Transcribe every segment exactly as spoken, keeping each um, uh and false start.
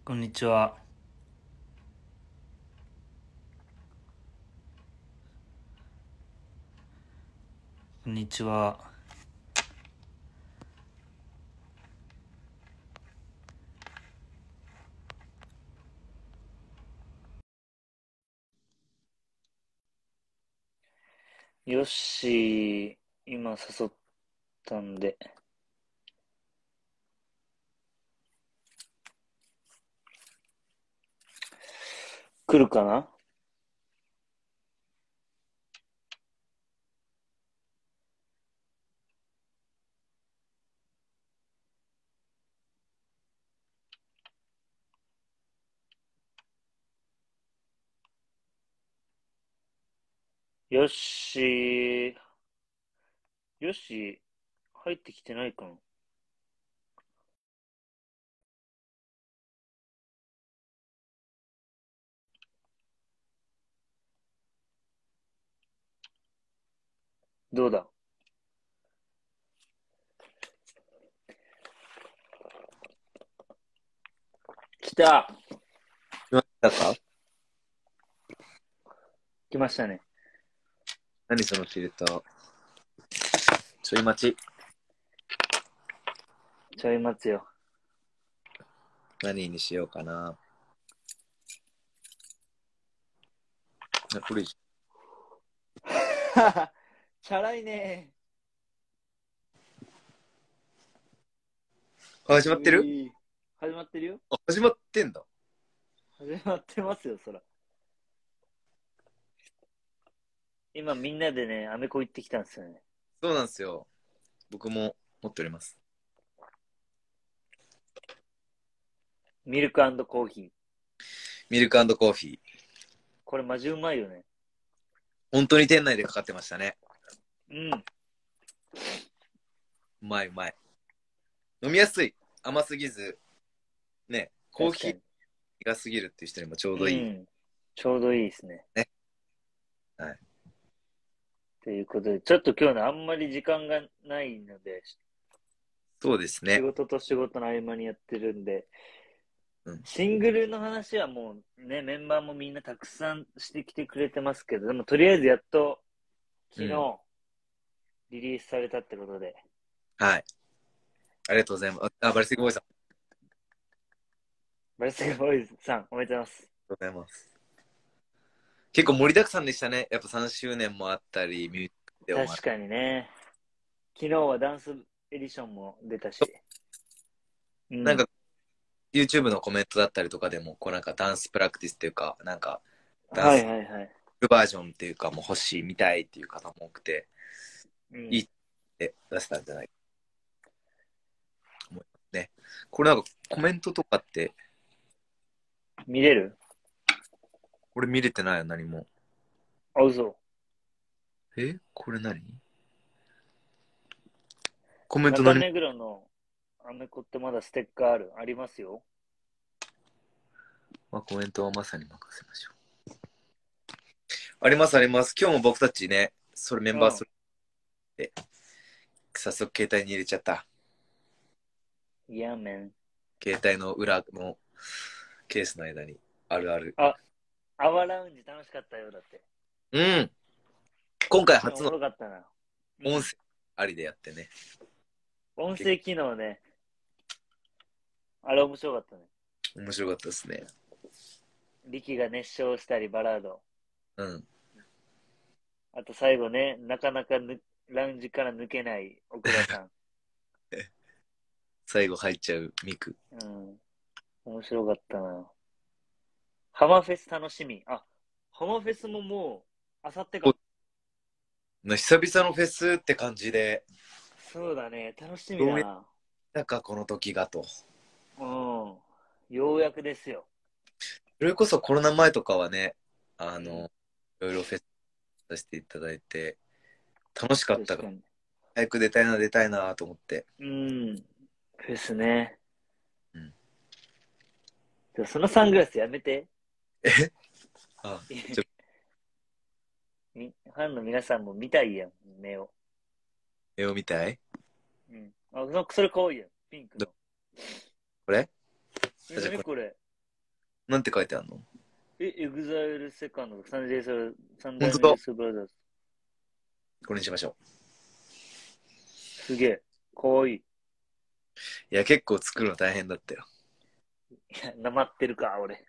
こんにちは。こんにちは。よし、今誘ったんで、来るかな。よし、よし、入ってきてないかな。どうだ。来た。 来ましたか？ 来ましたね。 何そのフィルター。ちょい待ち。 ちょい待つよ。 何にしようかな。あこれ、 チャラいね。 あ始まってる？ うい始まってるよ。 あ、始まってんだ。 始まってますよ、そら。今みんなでね、アメコ行ってきたんですよね。 そうなんですよ。僕も持っております。 ミルクコーヒー。 ミルクコーヒー。 これマジうまいよね。 本当に店内でかかってましたね。 うん。 うまいうまい。飲みやすい。甘すぎず、ね、コーヒー確かに。 苦すぎるっていう人にもちょうどいい。 うん。ちょうどいいですね。 ね。はい。 ということで、ちょっと今日ね、あんまり時間がないので、 そうですね。 仕事と仕事の合間にやってるんで、 うん。 シングルの話はもうね、メンバーもみんなたくさんしてきてくれてますけど、でもとりあえずやっと昨日うん。 リリースされたってことで、 はい。ありがとうございます。あ、バリスティックボーイさん、あバルセガボーイズさんおめでとうございます。 りがとうございます。結構盛りだくさんでしたね。やっぱさんしゅうねんもあったり、ミュージックビデオもあっ確かにね、昨日はダンスエディションも出たし、 たり。 うん。 なんか YouTube のコメントだったりとかでも、こうなんかダンスプラクティスっていうか、なんかダンはいスはいはい。 バージョンっていうかもう欲しい、見たいっていう方も多くて、 うん。 いいって出せたんじゃないかと思いますね。これなんかコメントとかって、 見れる？ 俺見れてないよ、何も。 あ、嘘。 えこれ何コメント何も。 中目黒のアメコってまだステッカーあるありますよ。 まあ、コメントはまさに任せましょう。ありますあります。今日も僕たちね、それメンバーそうん。 れで、早速携帯に入れちゃった。 いや、メン。 携帯の裏のケースの間にあるある。 あ、アワラウンジ楽しかったよ、だって。 うん。今回初の昨日おもろかったな。うん。 音声ありでやってね。 音声機能ね。あれ面白かったね。 面白かったですね。 リキが熱唱したり、バラード。 うん。 あと最後ね、なかなかぬラウンジから抜けない奥田さん。 最後入っちゃうミク。 うん。面白かったな。ハマフェス楽しみ。あ、ハマフェスももう、あさってか。 久々のフェスって感じで、 そうだね。楽しみどうやっだな。 たかこの時がと。 うん。ようやくですよ。 それこそコロナ前とかはね、あうん。 の、いろいろフェスさせていただいて、楽しかったから、 確かに。 早く出たいな、出たいなと思って。 うん。フェスね。 うん、 でもそのサングラスやめて。 えあ、ちょ、 みファンの皆さんも見たいやん、目を。 絵を見たい？ うん。あ、そそれ可愛いやん。ピンクどの。 これ？ え、 あ、じゃあこれ、 なにこれ？ なんて書いてあるの？ え、エグザイルセカンド、サンデース、サンダ本当だーニュースブラザーズ。 これにしましょすげえ。かわいい。 う。いや、結構作るの大変だったよ。 いや、なまってるか、俺。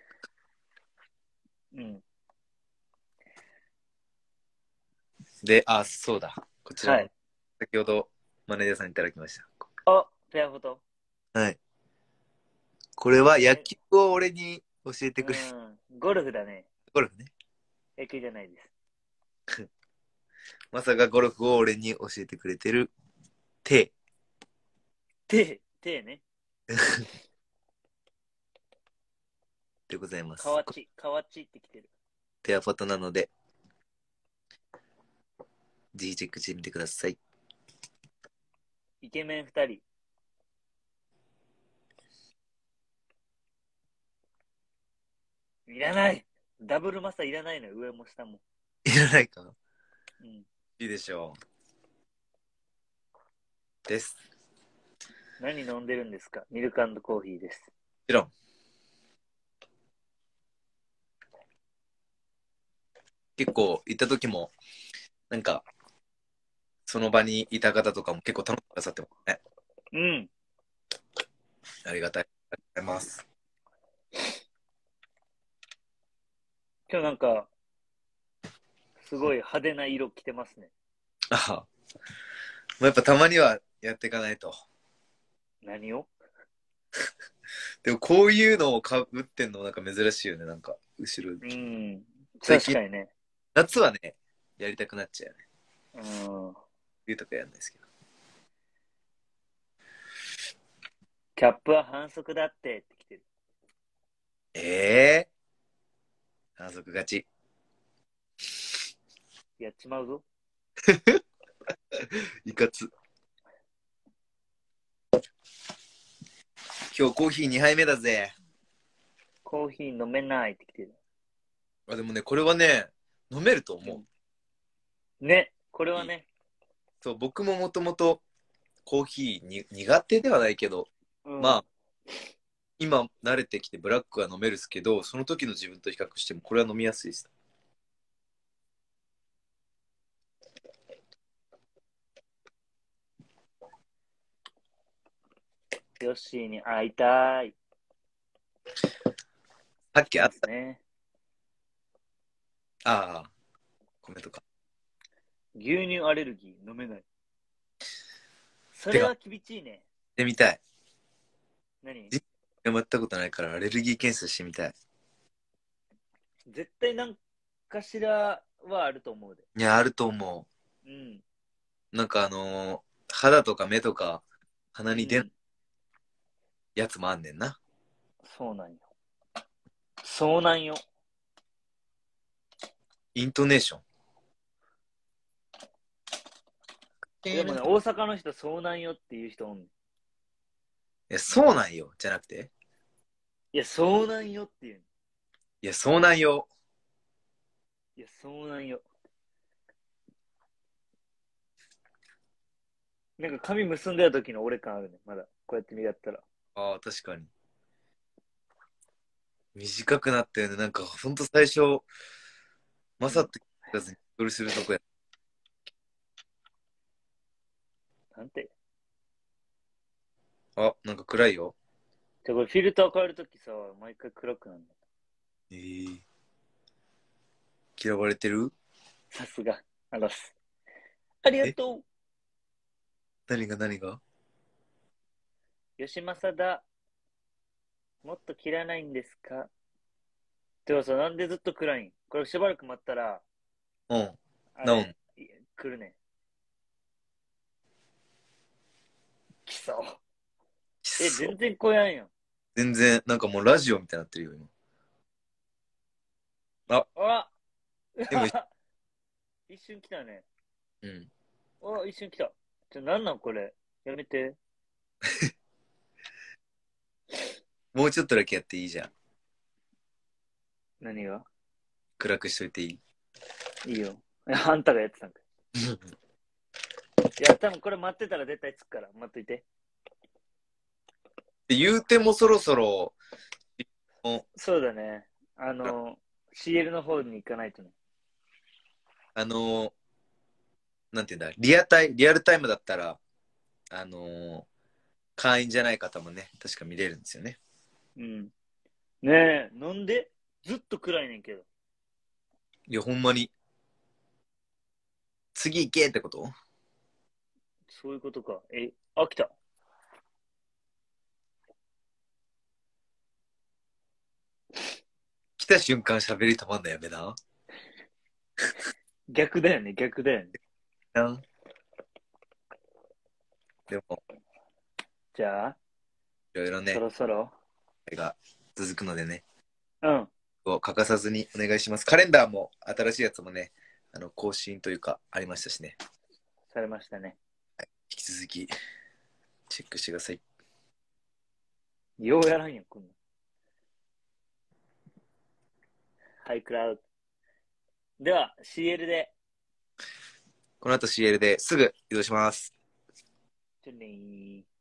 うん。 で、あ、そうだ。こちらもはい。 先ほどマネージャーさんにいただきました。 あ、ペアフォト。 はい。これは野え、 球を俺に教えてくれる。 うん。ゴルフだね。 ゴルフね。 野球じゃないです。 まさかゴルフを俺に教えてくれてる手手、手ね。 でございます。 河内、河内って来てる。 ペアフォトなので、ぜひチェックしてみてください。 イケメン二人。いらない。ダブルマスターいらないのよ。上も下も。 いらないか？ うん。 いいでしょう。です。 何飲んでるんですか？ミルクコーヒーです。 もちろん。結構行った時も、なんか、その場にいた方とかも結構頼んでくださってますね。 うん。 ありがたい。ありがとうございます。 今日なんか、すごい派手な色着てますね。 ああ。もうやっぱたまにはやっていかないと。 何を？ でもこういうのをかぶってんのなんか珍しいよね。なんか、後ろ。 うん。 最近、 確かにね。 夏はね、やりたくなっちゃうよね。 うん。 冬とかやんないですけど。 キャップは反則だってって来てる。 ええー、反則勝ち。 やっちまうぞ。 いかつ。今日コーヒーにはいめだぜ。 コーヒー飲めないって来てる。 あ、でもね、これはね、飲めると思う。 うん、ね、これはね。 そう、僕ももともとコーヒーに苦手ではないけど、 うん、 まあ、今慣れてきてブラックは飲めるっすけど、その時の自分と比較してもこれは飲みやすいです。 ヨッシーに会いたい。 さっきあった。 ね。 ああ、コメントか。 牛乳アレルギー飲めない。そてか、 れは厳しいね。 してみたい。 何？ やったことないからアレルギー検査してみたい。 絶対なんかしらはあると思うで。 いや、あると思うん。 う。なんかあのー肌とか目とか鼻に出んうん、 やつもあんねんな。 そうなんよ。そうなんよ。 イントネーション。 でもね、大阪の人そうなんよっていう人おんねん。 いや、そうなんよ。じゃなくて。 いや、そうなんよっていう。 いや、そうなんよ。 いや、そうなんよ。なんか髪結んでた時の俺感あるね。まだ。こうやって見やったら。 ああ、確かに。短くなったよね。なんか、ほんと最初、まさって聞かずに苦するとこや。 なんて。 あ、なんか暗いよ。 じゃこれフィルター変えるときさ、毎回暗くなるの。 えー、嫌われてる？ さすが。あらす。ありがえとう。 何が何が？ 吉正だ。もっと切らないんですか？てかさ、なんでずっと暗いん？これしばらく待ったら、 うん。 あれ、 なおん。 い来るね。来そう。え、 そう。 全然来やんやん。 全然、なんかもうラジオみたいになってるよ、今。あ、 あでも、 一瞬来たね。 うん。 あ、一瞬来た。ちょ、なんなんこれ。やめて。 もうちょっとだけやっていいじゃん。 何が？ 暗くしといていい？ いいよ。あんたがやってたんか。いや、多分これ待ってたら絶対つくから。待っといて。 言うてもそろそろもそうだね。あの、シーエル の方に行かないとね。 あのーなんていうんだ、リアタイ、リアルタイムだったら、あのー会員じゃない方もね、確か見れるんですよね。 うん。ねえ、なんでずっと暗いねんけど。 いや、ほんまに、次行けってこと？ そういうことか。え、あ、来た。 来た瞬間喋り止まんのやめな。 逆だよね、逆だよね。 なでも、 じゃあ、そいろいろね、 ろそろ。 が続くのでね、 うん。 を欠かさずにお願いします。カレンダーも新しいやつもね、あの更新というかありましたしね。 されましたね。 引き続きチェックしてください。 ようやらんやん、こんなん。ハイクラウド。では、シーエル で。 この後 シーエル ですぐ移動します。 じゃあねー。